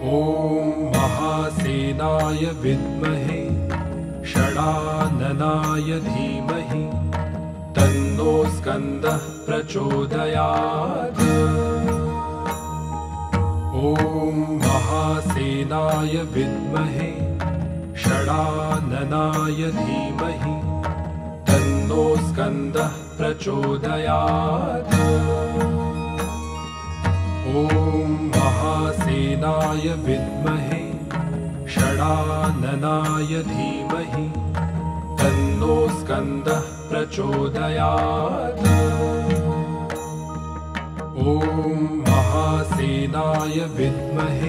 ॐ महासेनाय विद्महे षडाननाय धीमहि तन्नो स्कन्दः प्रचोदयात्। ॐ महासेनाय विद्महे षडाननाय धीमहि तन्नो स्कन्दः प्रचोदयात्। ॐ महासेनाय विद्महे षडाननाय धीमहि तन्नो स्कन्दः प्रचोदयात्। ॐ महासेनाय विद्महे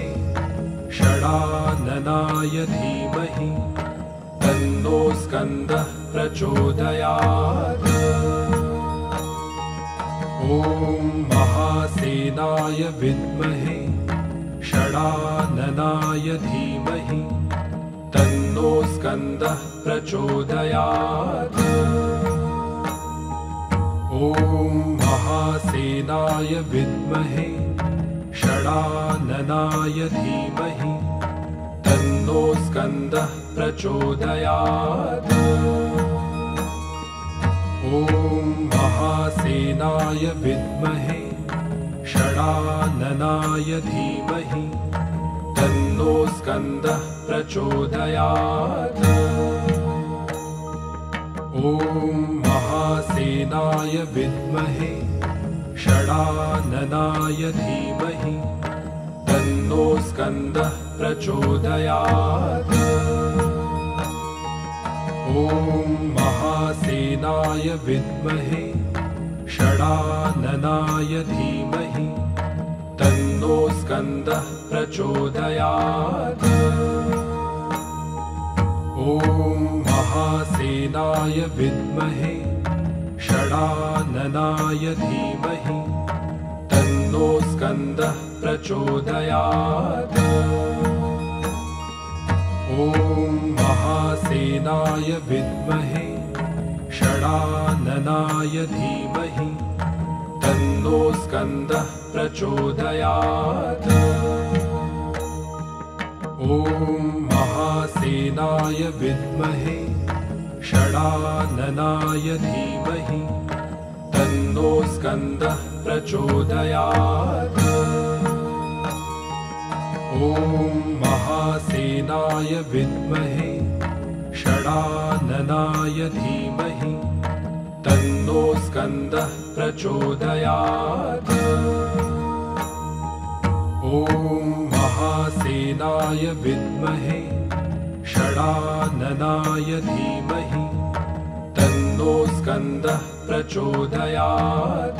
षडाननाय धीमहि तन्नो स्कन्दः प्रचोदयात्। ॐ महासेनाय विद्महे षडाननाय धीमहि तन्नो स्कन्दः प्रचोदयात्। ॐ महासेनाय विद्महे षडाननाय धीमहि तन्नो स्कन्दः प्रचोदयात्। ॐ महासेनाय विद्महे षडाननाय धीमहि तन्नो स्कन्दः प्रचोदयात्। ॐ महासेनाय विद्महे षडाननाय धीमहि तन्नो स्कन्दः प्रचोदयात्। ॐ महासेनाय विद्महे षडाननाय धीमहि तन्नो स्कन्दः प्रचोदयात्। ॐ महासेनाय विद्महे षडाननाय धीमहि तन्नो स्कन्दः प्रचोदयात्। ॐ महासेनाय विद्महे षडाननाय धीमहि तन्नो स्कन्दः प्रचोदयात्। ॐ महासेनाय विद्महे षडाननाय धीमहि तन्नो स्कन्दः प्रचोदयात्। ॐ महासेनाय विद्महे षडाननाय धीमहि तन्नो स्कन्दः प्रचोदयात्। ॐ महासेनाय विद्महे षडाननाय धीमहि तन्नो स्कन्दः प्रचोदयात्।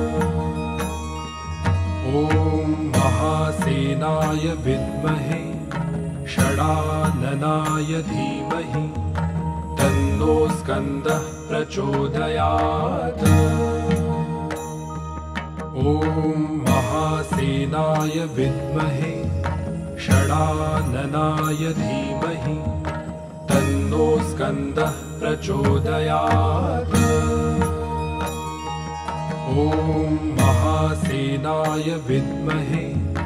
ॐ महासेनाय विद्महे षडाननाय धीमहि तन्नो स्कन्दः प्रचोदयात्। ॐ महासेनाय विद्महे षडाननाय धीमहि तन्नो स्कन्दः प्रचोदयात्। ॐ महासेनाय विद्महे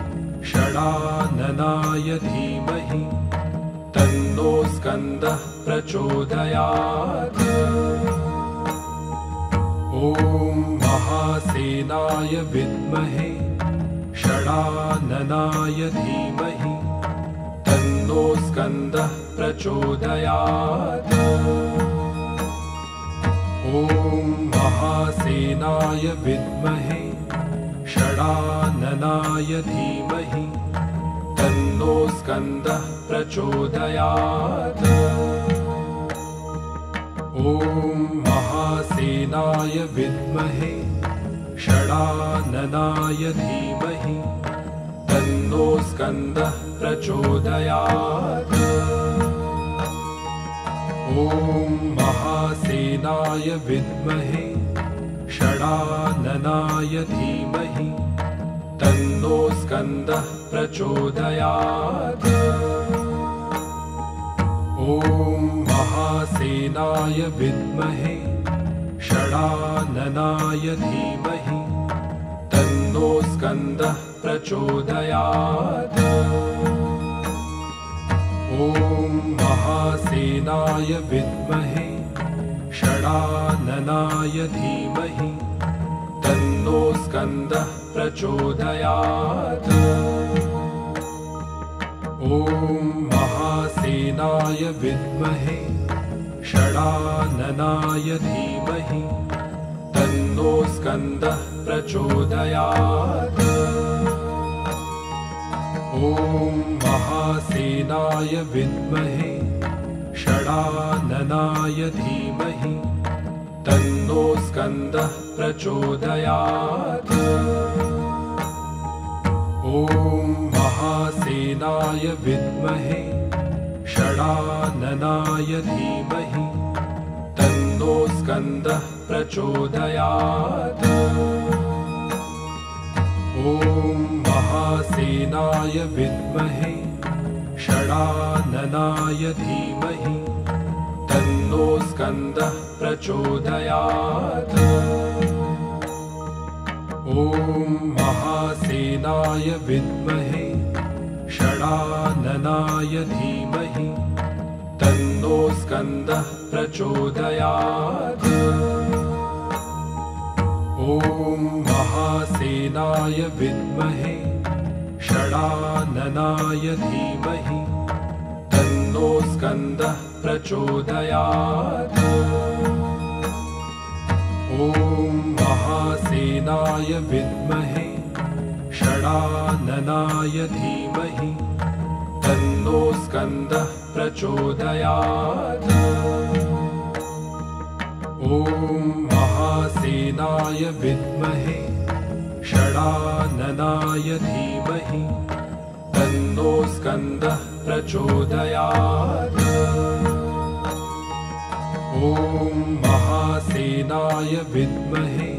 षडाननाय धीमहि तन्नो स्कन्दः प्रचोदयात्। ॐ महासेनाय विद्महे षडाननाय धीमहि तन्नो स्कन्दः प्रचोदयात्। ॐ महासेनाय विद्महे षडाननाय धीमहि तन्नो स्कन्दः प्रचोदयात्। ॐ महासेनाय विद्महे षडाननाय धीमहि तन्नो स्कन्दः प्रचोदयात्। ॐ महासेनाय विद्महे षडाननाय धीमहि तन्नो स्कन्दः प्रचोदयात्। ॐ महासेनाय विद्महे षडाननाय धीमहि तन्नो स्कन्दः प्रचोदयात्। ॐ महासेनाय विद्महे षडाननाय धीमहि तन्नो स्कन्दः प्रचोदयात्। ॐ महासेनाय विद्महे षडाननाय धीमहि तन्नो स्कन्दः प्रचोदयात्। ॐ महासेनाय विद्महे षडाननाय धीमहि तन्नो स्कन्दः प्रचोदयात्। ॐ महासेनाय विद्महे षडाननाय धीमहि तन्नो स्कन्दः प्रचोदयात्। ॐ महासेनाय विद्महे षडाननाय धीमहि तन्नो स्कन्दः प्रचोदयात्। ॐ महासेनाय विद्महे षडाननाय धीमहि तन्नो स्कन्दः प्रचोदयात्। ॐ महासेनाय विद्महे षडाननाय धीमहि तन्नो स्कन्दः प्रचोदयात्। ॐ महासेनाय विद्महे षडाननाय धीमहि तन्नो स्कन्दः प्रचोदयात्। ॐ महासेनाय विद्महे षडाननाय धीमहि तन्नो स्कन्दः प्रचोदयात्। ॐ महासेनाय विद्महे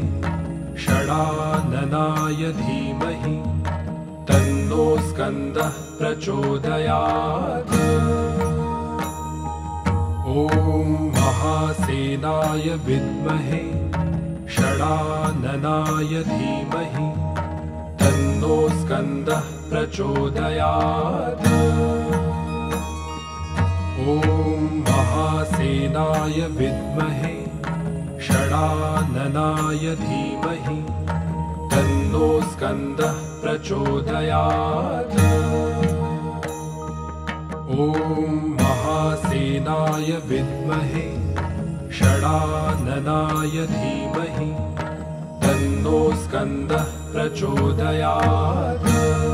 षडाननाय धीमहि तन्नो स्कन्दः प्रचोदयात्। ॐ महासेनाय विद्महे षडाननाय धीमहि तन्नो स्कन्दः प्रचोदयात्। ॐ महासेनाय विद्महे षडाननाय धीमहि तन्नो स्कन्दः प्रचोदयात्। ॐ महासेनाय विद्महे षडाननाय धीमहि तन्नो स्कन्दः प्रचोदयात्।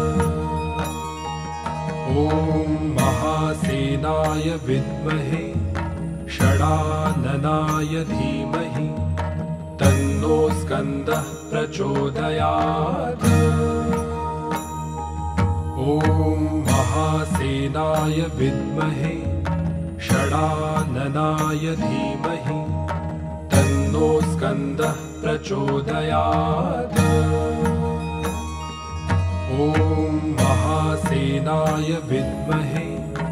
ॐ महासेनाय विद्महे षडाननाय धीमहि तन्नो स्कन्दः प्रचोदयात्। ॐ महासेनाय विद्महे षडाननाय धीमहि तन्नो स्कन्दः प्रचोदयात्। ॐ महासेनाय विद्महे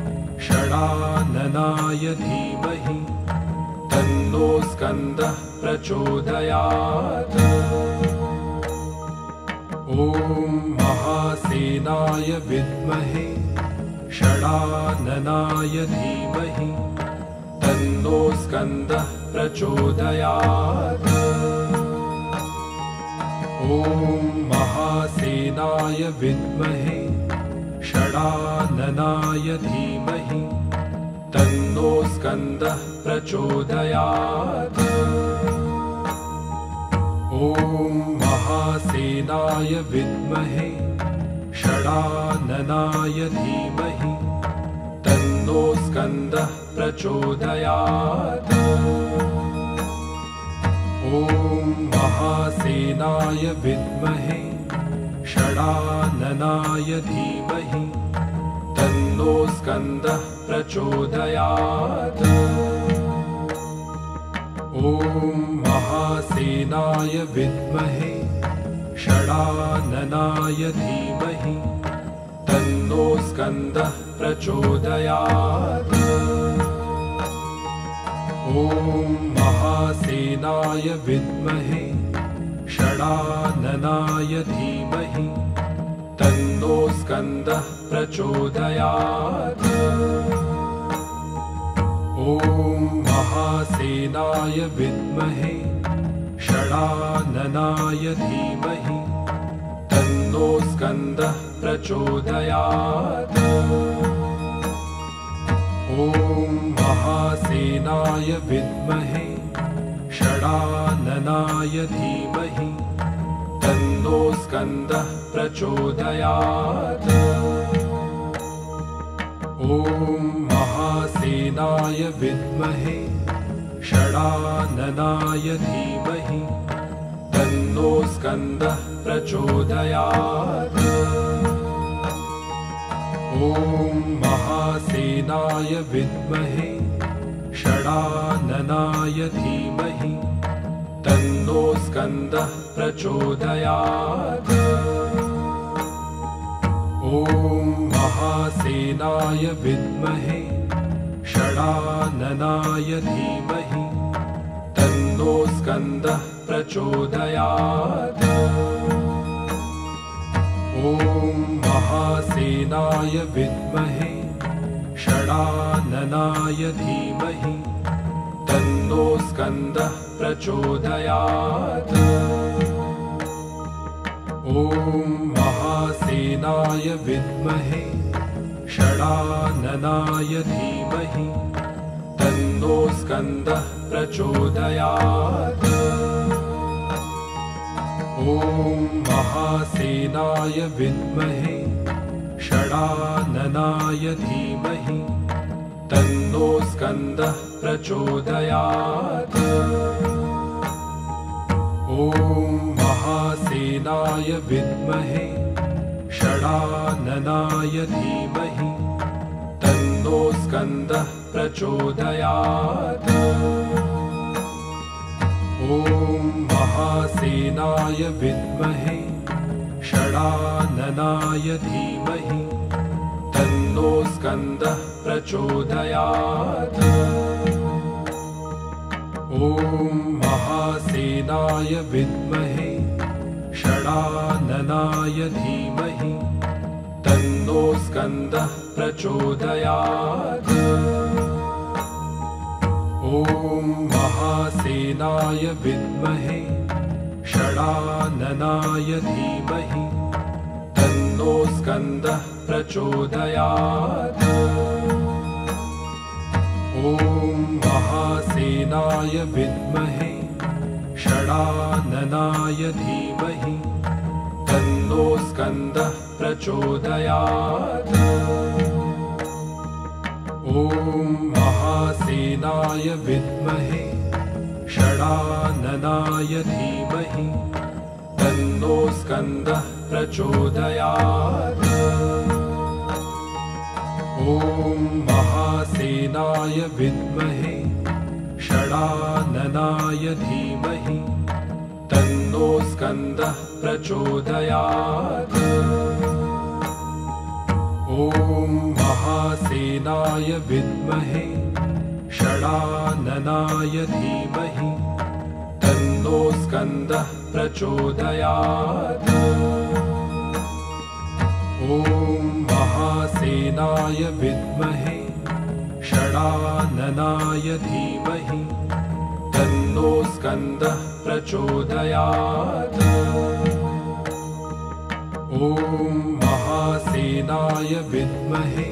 षडाननाय धीमहि तन्नो स्कन्दः प्रचोदयात्। ॐ महासेनाय विद्महे षडाननाय धीमहि तन्नो स्कन्दः प्रचोदयात्। ॐ महासेनाय विद्महे षडाननाय धीमहि तन्नो स्कन्दः प्रचोदयात्। ॐ महासेनाय विद्महे षडाननाय धीमहि तन्नो स्कन्दः प्रचोदयात्। ॐ महासेनाय विद्महे षडाननाय धीमहि तन्नो स्कन्दः प्रचोदयात्। ॐ महासेनाय विद्महे षडाननाय धीमहि तन्नो स्कन्दः प्रचोदयात्। ॐ महासेनाय विद्महे षडाननाय धीमहि तन्नो स्कन्दः प्रचोदयात्। ॐ महासेनाय विद्महे षडाननाय धीमहि तन्नो स्कन्दः प्रचोदयात्। ॐ महासेनाय विद्महे षडाननाय धीमहि तन्नो स्कन्दः प्रचोदयात्। ॐ महासेनाय विद्महे षडाननाय धीमहि तन्नो स्कन्दः प्रचोदयात्। ॐ महासेनाय विद्महे षडाननाय धीमहि तन्नो स्कन्दः प्रचोदयात्। ॐ महासेनाय विद्महे षडाननाय धीमहि तन्नो स्कन्दः प्रचोदयात्। ॐ महासेनाय विद्महे षडाननाय धीमहि तन्नो स्कन्दः प्रचोदयात्। ॐ महासेनाय विद्महे षडाननाय धीमहि तन्नो स्कन्दः प्रचोदयात्। ॐ महासेनाय विद्महे षडाननाय धीमहि तन्नो स्कन्दः प्रचोदयात्। ॐ महासेनाय विद्महे षडाननाय धीमहि तन्नो स्कन्दः प्रचोदयात्। ॐ महासेनाय विद्महे षडाननाय धीमहि तन्नो स्कन्दः प्रचोदयात्। ॐ महासेनाय विद्महे षडाननाय धीमहि तन्नो स्कन्दः प्रचोदयात्। ॐ महासेनाय विद्महे षडाननाय धीमहि तन्नो स्कन्दः प्रचोदयात्। ॐ महासेनाय विद्महे षडाननाय धीमहि तन्नो स्कन्दः प्रचोदयात्। ॐ महासेनाय विद्महे षडाननाय धीमहि तन्नो स्कन्दः प्रचोदयात्। ॐ महासेनाय विद्महे षडाननाय धीमहि तन्नो स्कन्दः प्रचोदयात्। ॐ महासेनाय विद्महे षडाननाय धीमहि तन्नो स्कन्दः प्रचोदयात्। ॐ महासेनाय विद्महे षडाननाय धीमहि तन्नो स्कन्दः प्रचोदयात्। ॐ महासेनाय विद्महे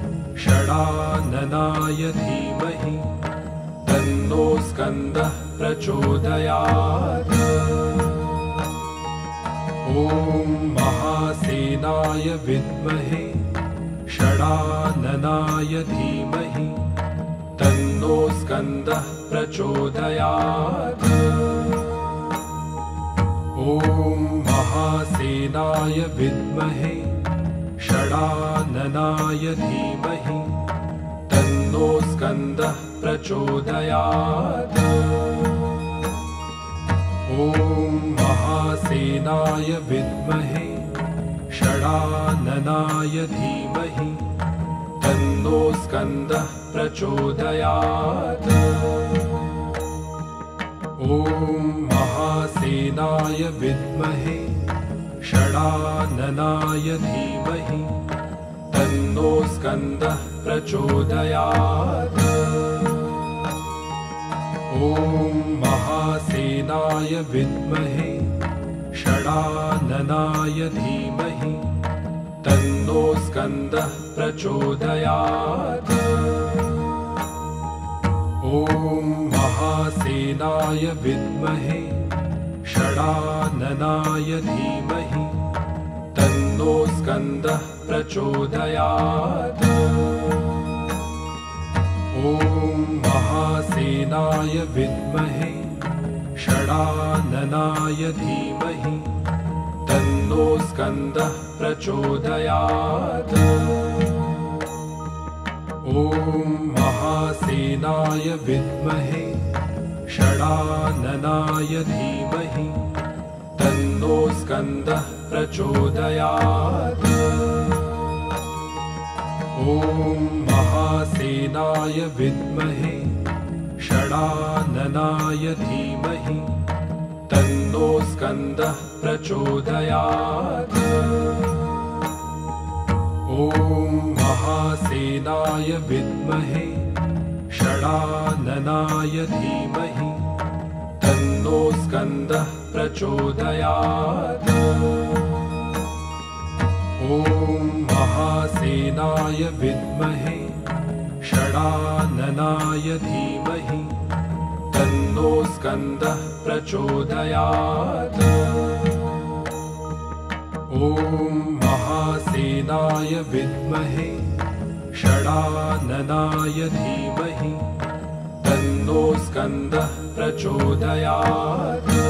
षडाननाय धीमहि तन्नो स्कन्दः प्रचोदयात्। ॐ महासेनाय विद्महे षडाननाय धीमहि तन्नो स्कन्दः प्रचोदयात्। ॐ महासेनाय विद्महे षडाननाय धीमहि तन्नो स्कन्दः प्रचोदयात्। ॐ महासेनाय विद्महे षडाननाय धीमहि तन्नो स्कन्दः प्रचोदयात्। ॐ महासेनाय विद्महे षडाननाय धीमहि तन्नो स्कन्दः प्रचोदयात्। ॐ महासेनाय विद्महे षडाननाय धीमहि तन्नो स्कन्दः प्रचोदयात्। ॐ महासेनाय विद्महे षडाननाय धीमहि तन्नो स्कन्दः प्रचोदयात्। ॐ महासेनाय विद्महे षडाननाय धीमहि तन्नो स्कन्दः प्रचोदयात्। ॐ महासेनाय विद्महे षडाननाय धीमहि तन्नो स्कन्दः प्रचोदयात्। ॐ महासेनाय विद्महे षडाननाय धीमहि तन्नो स्कन्दः प्रचोदयात्। ॐ महासेनाय विद्महे षडाननाय धीमहि तन्नो स्कन्दः प्रचोदयात्। ॐ महासेनाय विद्महे षडाननाय धीमहि तन्नो स्कन्दः प्रचोदयात्। ॐ महासेनाय विद्महे षडाननाय धीमहि तन्नो स्कन्दः प्रचोदयात्।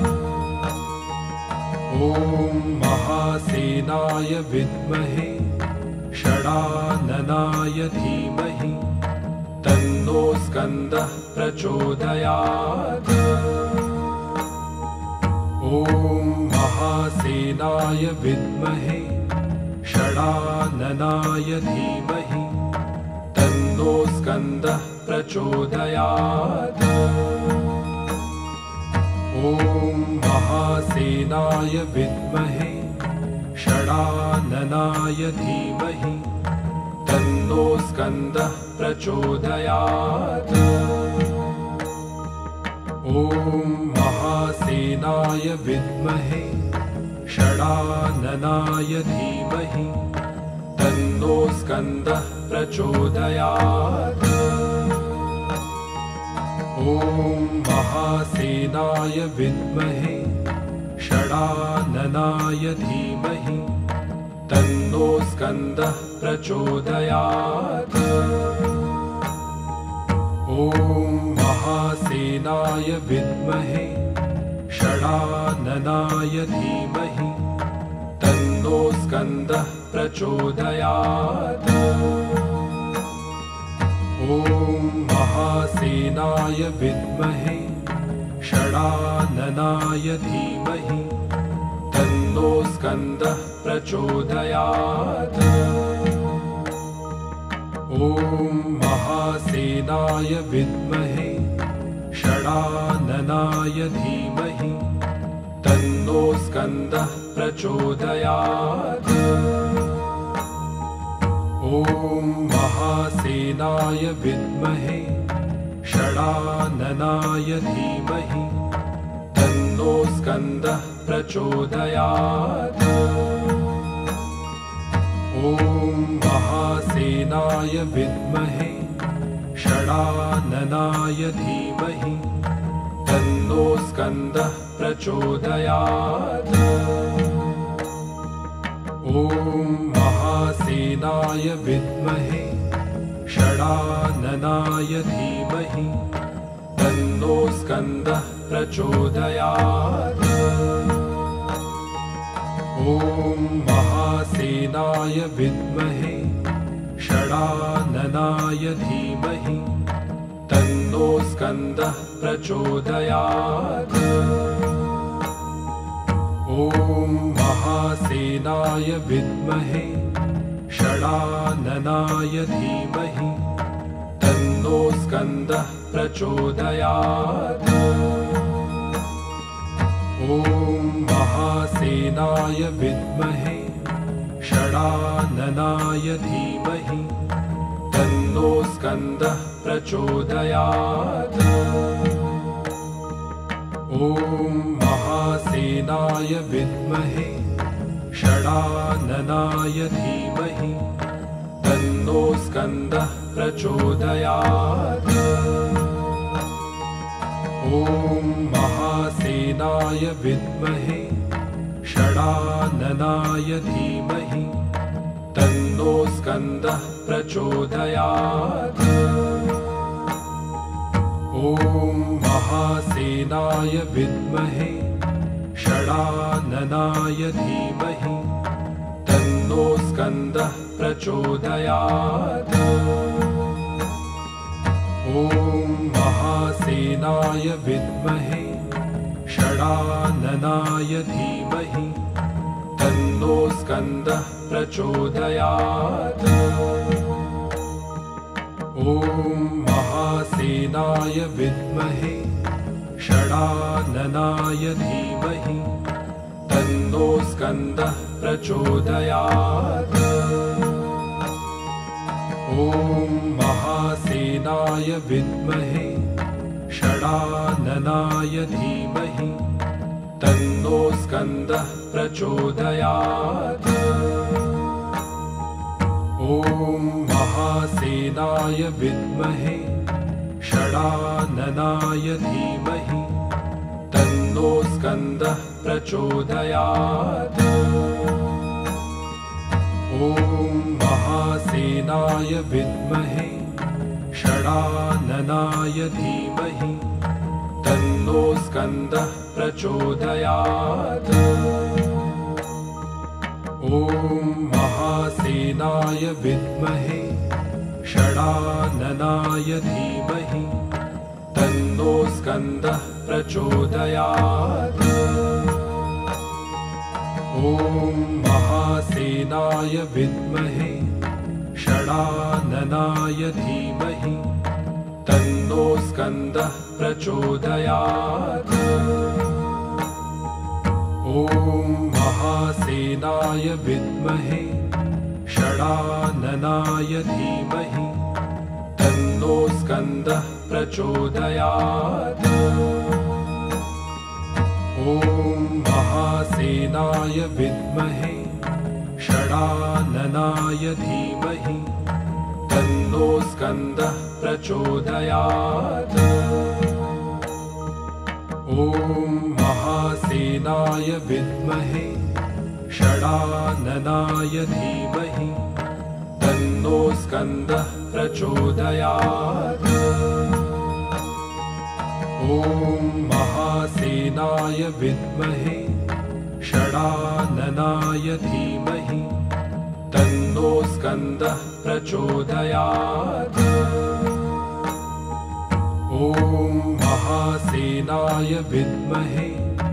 ॐ महासेनाय विद्महे षडाननाय धीमहि तन्नो स्कन्दः प्रचोदयात्। ॐ महासेनाय विद्महे षडाननाय धीमहि तन्नो स्कन्दः प्रचोदयात्। ॐ महासेनाय विद्महे षडाननाय धीमहि तन्नो स्कन्दः प्रचोदयात्। ॐ महासेनाय विद्महे षडाननाय धीमहि तन्नो स्कन्दः प्रचोदयात्। ॐ महासेनाय विद्महे षडाननाय धीमहि तन्नो स्कन्दः प्रचोदयात्। ॐ महासेनाय विद्महे षडाननाय धीमहि तन्नो स्कन्दः प्रचोदयात्। ॐ महासेनाय विद्महे षडाननाय धीमहि तन्नो स्कन्दः प्रचोदयात्। ॐ महासेनाय विद्महे षडाननाय धीमहि तन्नो स्कन्दः प्रचोदयात्। ॐ महासेनाय विद्महे षडाननाय धीमहि तन्नो स्कन्दः प्रचोदयात्। ॐ महासेनाय विद्महे षडाननाय धीमहि तन्नो स्कन्दः प्रचोदयात्। ॐ महासेनाय विद्महे षडाननाय धीमहि तन्नो स्कन्दः प्रचोदयात्। ॐ महासेनाय विद्महे षडाननाय धीमहि तन्नो स्कन्दः प्रचोदयात्। ॐ महासेनाय विद्महे षडाननाय धीमहि तन्नो स्कन्दः प्रचोदयात्। ॐ महासेनाय विद्महे षडाननाय धीमहि तन्नो स्कन्दः प्रचोदयात्। ॐ महासेनाय विद्महे षडाननाय धीमहि तन्नो स्कन्दः प्रचोदयात्। ॐ महासेनाय विद्महे षडाननाय धीमहि तन्नो स्कन्दः प्रचोदयात्। ॐ महासेनाय विद्महे षडाननाय धीमहि तन्नो स्कन्दः प्रचोदयात्। ॐ महासेनाय विद्महे षडाननाय धीमहि तन्नो स्कन्दः प्रचोदयात्। ॐ महासेनाय विद्महे षडाननाय धीमहि तन्नो स्कन्दः प्रचोदयात्। ॐ महासेनाय विद्महे षडाननाय धीमहि तन्नो स्कन्दः प्रचोदयात्। ॐ महासेनाय विद्महे षडाननाय धीमहि तन्नो स्कन्दः प्रचोदयात्। ॐ महासेनाय विद्महे षडाननाय धीमहि तन्नो स्कन्दः प्रचोदयात्। ॐ महासेनाय विद्महे षडाननाय धीमहि तन्नो स्कन्दः प्रचोदयात्। ॐ महासेनाय विद्महे षडाननाय धीमहि तन्नो स्कन्दः प्रचोदयात्। ॐ महासेनाय विद्महे षडाननाय धीमहि तन्नो स्कन्दः प्रचोदयात्। ॐ महासेनाय विद्महे षडाननाय धीमहि तन्नो स्कन्दः प्रचोदयात्। ॐ महासेनाय विद्महे षडाननाय धीमहि तन्नो स्कन्दः प्रचोदयात्। ॐ महासेनाय विद्महे षडाननाय धीमहि तन्नो स्कन्दः प्रचोदयात्। ॐ महासेनाय विद्महे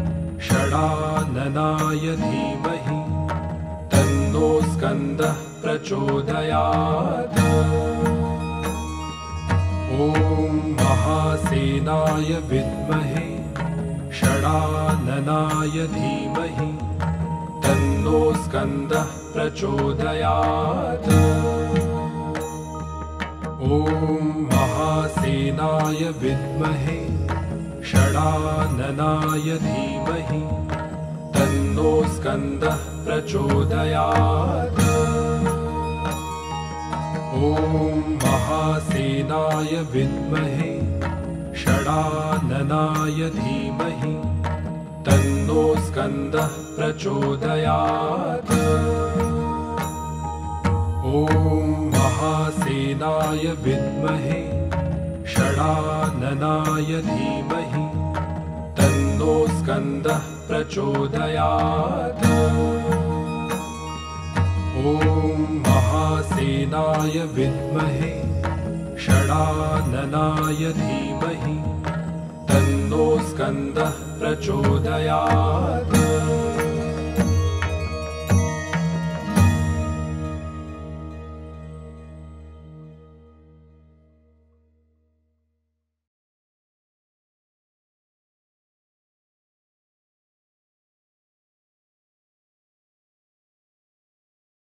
षडाननाय धीमहि तन्नो स्कन्दः प्रचोदयात्। ॐ महासेनाय विद्महे षडाननाय धीमहि तन्नो स्कन्दः प्रचोदयात्। ॐ महासेनाय विद्महे षडाननाय धीमहि तन्नो स्कन्दः प्रचोदयात्। ॐ महासेनाय विद्महे षडाननाय धीमहि तन्नो स्कन्दः प्रचोदयात्। ॐ महासेनाय विद्महे षडाननाय धीमहि तन्नो स्कन्दः प्रचोदयात्। ॐ महासेनाय विद्महे षडाननाय धीमहि तन्नो स्कन्दः प्रचोदयात्।